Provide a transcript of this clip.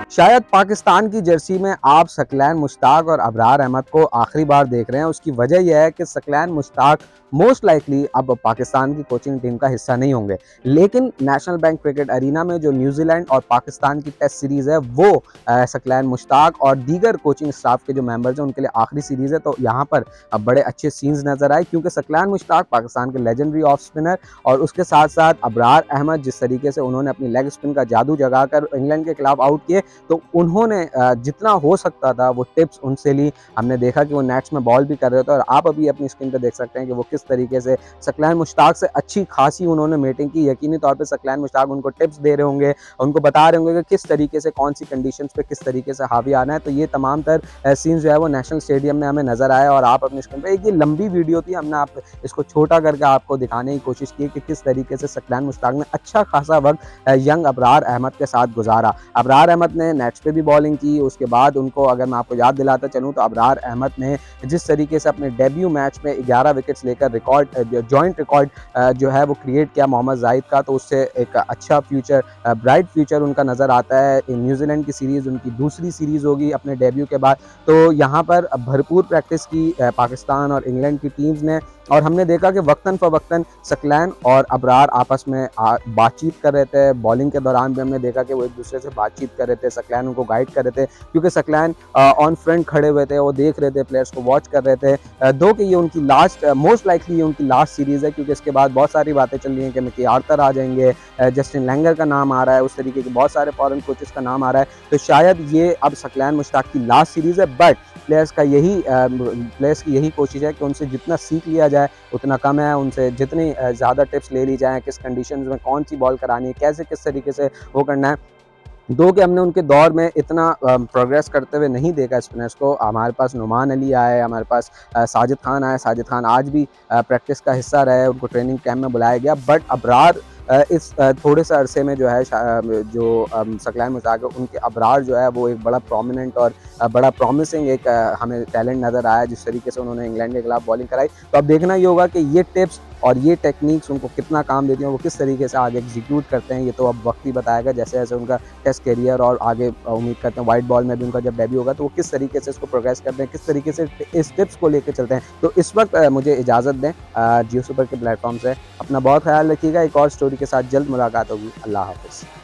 शायद पाकिस्तान की जर्सी में आप सकलैन मुश्ताक और अबरार अहमद को आखिरी बार देख रहे हैं। उसकी वजह यह है कि सकलैन मुश्ताक मोस्ट लाइकली अब पाकिस्तान की कोचिंग टीम का हिस्सा नहीं होंगे, लेकिन नेशनल बैंक क्रिकेट अरीना में जो न्यूजीलैंड और पाकिस्तान की टेस्ट सीरीज़ है वो सकलैन मुश्ताक और दीगर कोचिंग स्टाफ के जो मेंबर्स हैं उनके लिए आखिरी सीरीज़ है। तो यहाँ पर अब बड़े अच्छे सीन्स नजर आए, क्योंकि सकलैन मुश्ताक पाकिस्तान के लेजेंडरी ऑफ स्पिनर और उसके साथ साथ अबरार अहमद जिस तरीके से उन्होंने अपनी लेग स्पिन का जादू जगाकर इंग्लैंड के खिलाफ आउट किए, तो उन्होंने जितना हो सकता था वो टिप्स उनसे ली। हमने देखा कि वो नेट्स में बॉल भी कर रहे थे और आप अभी अपनी स्क्रीन पर देख सकते हैं कि वो किस तरीके से सकलैन मुश्ताक से अच्छी खासी उन्होंने मीटिंग की। यकीनी तौर पे सकलैन मुश्ताक उनको टिप्स दे रहे होंगे, उनको बता रहे होंगे कि किस तरीके से कौन सी कंडीशंस पे किस तरीके से हावी आना है। तो ये तमाम तर सीन्स जो है वो नेशनल स्टेडियम में हमें नजर आया और आप अपनी स्क्रीन पर एक ये लंबी वीडियो थी, हमने आप इसको छोटा करके आपको दिखाने की कोशिश की कि किस तरीके से सकलैन मुश्ताक ने अच्छा खासा वक्त यंग अबरार अहमद के साथ गुजारा। अबरार अहमद ने नेट्स पे भी बॉलिंग की, उसके बाद उनको अगर मैं आपको याद दिलाता चलूँ तो अबरार अहमद ने जिस तरीके से अपने डेब्यू मैच में 11 विकेट्स लेकर जॉइंट रिकॉर्ड जो है वो क्रिएट किया मोहम्मद जाहिद का, तो उससे एक अच्छा फ्यूचर, ब्राइट फ्यूचर उनका नज़र आता है। न्यूजीलैंड की सीरीज़ उनकी दूसरी सीरीज़ होगी अपने डेब्यू के बाद, तो यहाँ पर भरपूर प्रैक्टिस की पाकिस्तान और इंग्लैंड की टीम्स ने, और हमने देखा कि वक्तन फ़वक्तन सकलैन और अबरार आपस में बातचीत कर रहे थे। बॉलिंग के दौरान भी हमने देखा कि वो एक दूसरे से बातचीत कर रहे थे, सकलैन उनको गाइड कर रहे थे, क्योंकि सकलैन ऑन फ्रंट खड़े हुए थे, वो देख रहे थे, प्लेयर्स को वॉच कर रहे थे। दो कि ये उनकी लास्ट, मोस्ट लाइकली ये उनकी लास्ट सीरीज़ है, क्योंकि इसके बाद बहुत सारी बातें चल रही हैं कि मिकी आर्थर आ जाएंगे, जस्टिन लैंगर का नाम आ रहा है, उस तरीके के बहुत सारे फॉरेन कोचेस का नाम आ रहा है। तो शायद ये अब सकलैन मुश्ताक की लास्ट सीरीज़ है, बट प्लेयर्स की यही कोशिश है कि उनसे जितना सीख लिया जाए उतना कम है। उनसे जितनी ज़्यादा टिप्स ले ली जाएँ, किस कंडीशंस में कौन सी बॉल करानी है, कैसे किस तरीके से वो करना है। दो कि हमने उनके दौर में इतना प्रोग्रेस करते हुए नहीं देखा स्पिनर्स को। हमारे पास नुमान अली आए, हमारे पास साजिद खान आए, साजिद खान आज भी प्रैक्टिस का हिस्सा रहे, उनको ट्रेनिंग कैंप में बुलाया गया, बट अबरार इस थोड़े से अरसे में जो है जो सकलैन मुश्ताक उनके अबरार जो है वो एक बड़ा प्रोमिनेंट और बड़ा प्रॉमिसिंग एक हमें टैलेंट नज़र आया, जिस तरीके से उन्होंने इंग्लैंड के खिलाफ बॉलिंग कराई। तो अब देखना ही होगा कि ये टिप्स और ये टेक्निक्स उनको कितना काम देती हैं, वो किस तरीके से आगे एग्जीक्यूट करते हैं, ये तो अब वक्त ही बताएगा। जैसे जैसे उनका टेस्ट करियर और आगे उम्मीद करते हैं वाइट बॉल में भी उनका जब डेब्यू होगा तो वो किस तरीके से इसको प्रोग्रेस करते हैं, किस तरीके से इस टिप्स को लेकर चलते हैं। तो इस वक्त मुझे इजाज़त दें जियो सुपर के प्लेटफॉर्म से। अपना बहुत ख्याल रखिएगा, एक और स्टोरी के साथ जल्द मुलाकात होगी। अल्लाह हाफ़िज़।